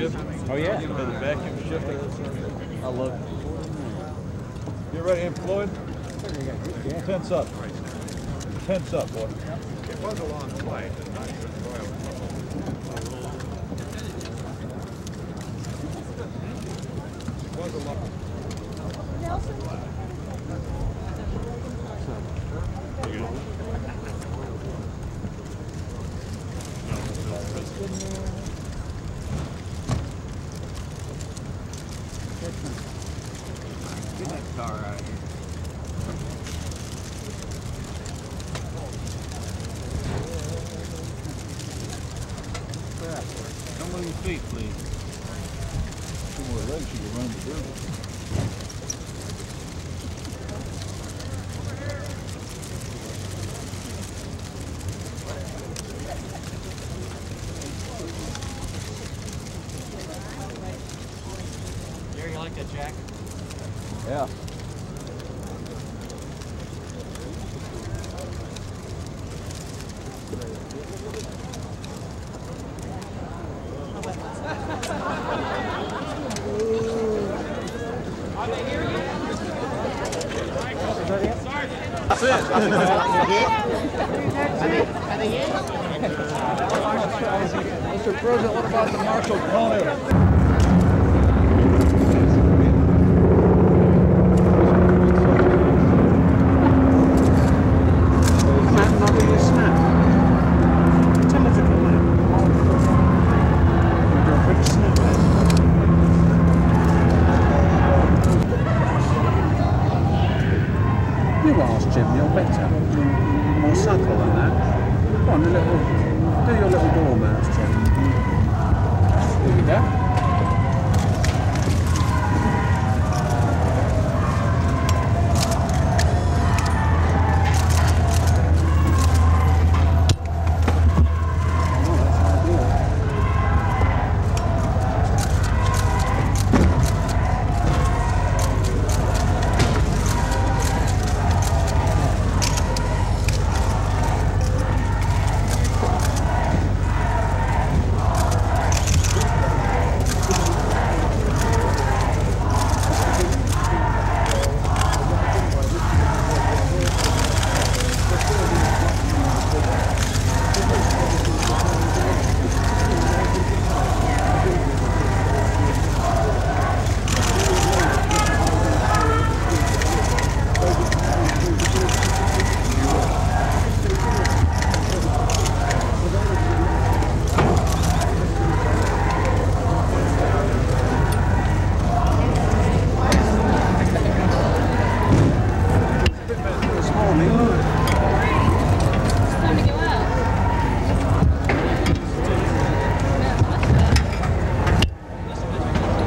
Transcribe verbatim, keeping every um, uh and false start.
Oh yeah. The vacuum shifting. I love it. You ready, employed? Tense up. Tense up, boy. It was a long flight. And not enjoyable. It was a long Get that car out of here. Come on your feet, please. Two more legs, you can run the building. Gary, you like that jacket? Yeah. That's it. Mister President, what about the Marshall Pony? You ask Jim, you're better. More subtle than that. Go on, a little, do your little dormouse, Jim. There you go.